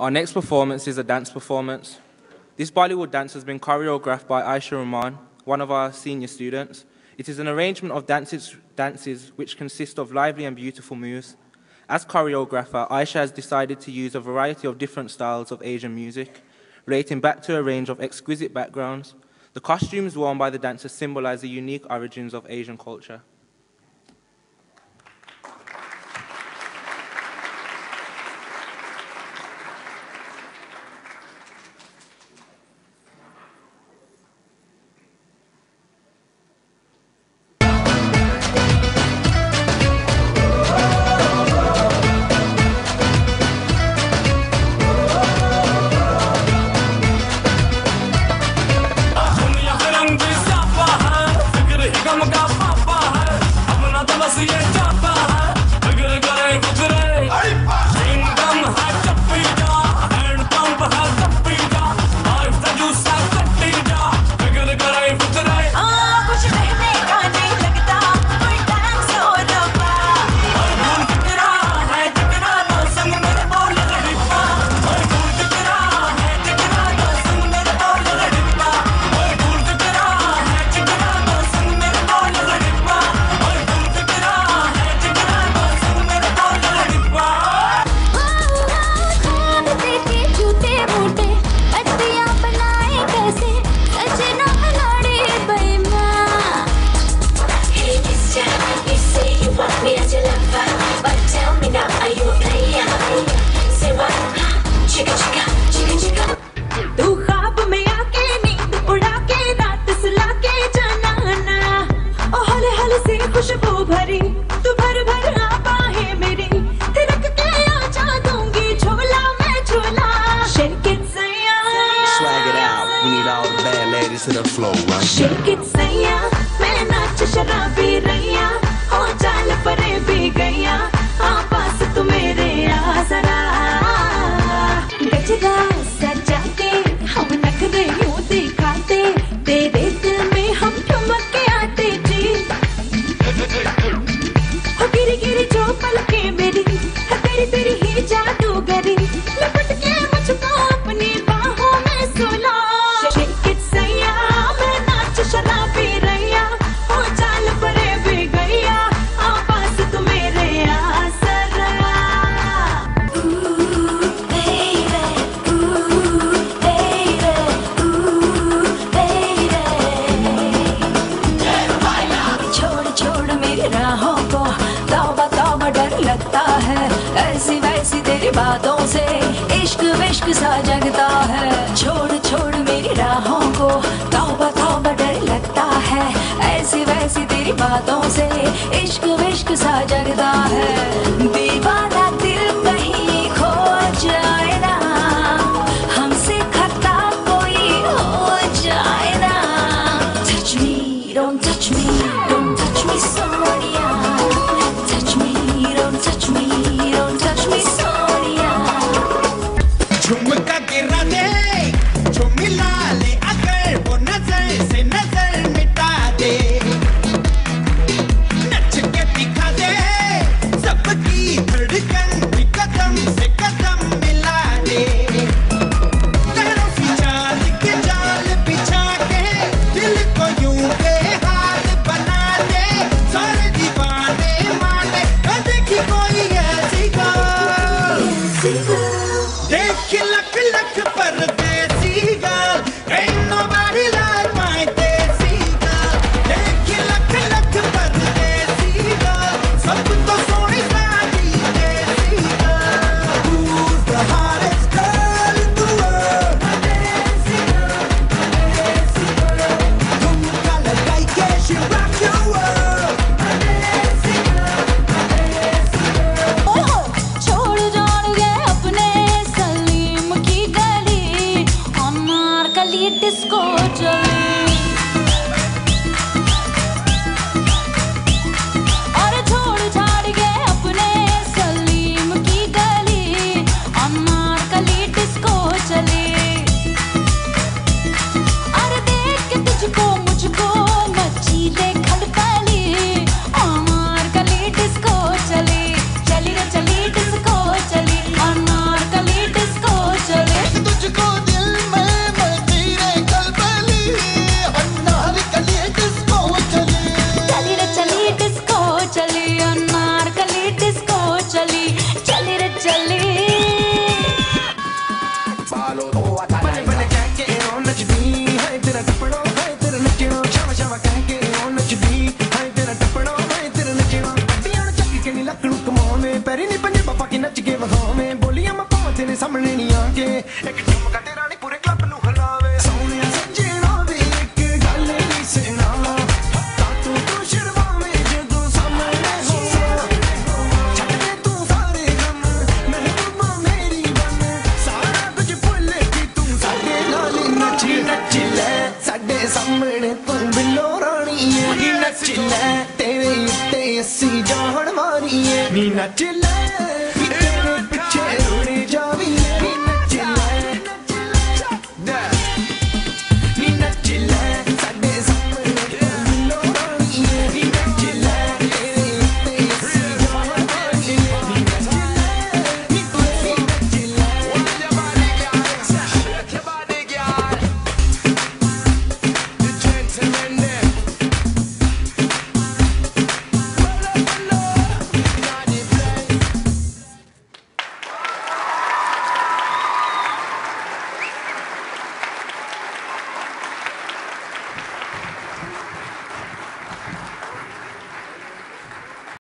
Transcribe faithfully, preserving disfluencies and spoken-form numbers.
Our next performance is a dance performance. This Bollywood dance has been choreographed by Aisha Rahman, one of our senior students. It is an arrangement of dances, dances which consist of lively and beautiful moves. As choreographer, Aisha has decided to use a variety of different styles of Asian music, relating back to a range of exquisite backgrounds. The costumes worn by the dancers symbolize the unique origins of Asian culture. To the flow, right? Shake it, sayya, main naach sharabi raiya, ho chal pare bhi gaya, aa paas tu mere aa zara. Gajra saja ke hum nakhre यूं दिखाते, तेरे दिल में हम ठुमक के आते जी. हो गिरी गिरी जो पलके मेरी, है तेरी तेरी ही जादूगरी, लपट के मुझको अपनी बाहों में सुला. शराबी रैया, हो चाल परे भी गैया, आवाज़ तू मेरे आसरा. Ooh, baby, ooh, baby, ooh, baby. छोड़ छोड़ मेरी राहों को, तौबा तौबा डर लगता है, ऐसी वैसी तेरी बातों से इश्क विश्क सा जगता है. छोड़ छोड़ मेरी राहों को, तौबा तौबा डर लगता है, ऐसी वैसी तेरी बातों से इश्क विश्क सा जगता है. दीवाना दिल कहीं खो जाए ना, हमसे खता कोई हो जाए ना. Touch me, don't touch me, don't touch me Sonia. Touch me, don't touch me, don't touch me Sonia. झुमका गिरा दे, जो मिला ले अगर वो नजर से नजर मिटा दे, नच के दिखा दे सबके तेरे सामने नहीं आके एक ठुमका तेरा नहीं पूरे क्लब नू हिलावे सोनिया सजना वे एक गल नहीं सुना तू तू शर्मावे जदों सामने हो छੱਡ के तू सारे गम महबूबा मेरी बन सारा कुछ भुल के तू साडे नाल नच नच ले साडे सामने तू बिल्लो रानी है नच ले तेरे उत्ते अस्सी जान मारी है नी नच ले